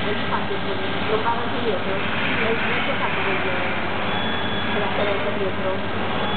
infatti lo parlo anche dietro, l'hai toccato quella cadenza dietro.